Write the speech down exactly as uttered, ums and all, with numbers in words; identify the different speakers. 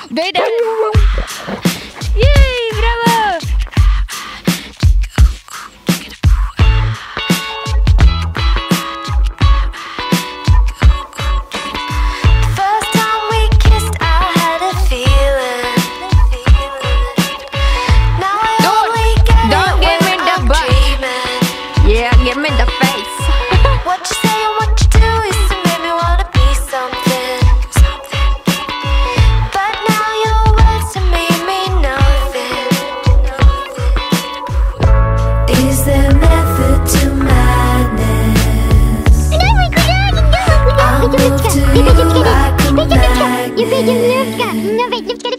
Speaker 1: Beda. Yeay, bravo.
Speaker 2: First time we kissed, I had a feeling. Now I only get
Speaker 1: Don't
Speaker 2: it
Speaker 1: give me
Speaker 2: when
Speaker 1: the
Speaker 2: I'm
Speaker 1: butt.
Speaker 2: dreaming.
Speaker 1: Yeah, give me the face.
Speaker 2: What you say and what you do is to make me wanna be something. But now your words to me mean nothing. Is there method to madness? I'll move to you like a magnet.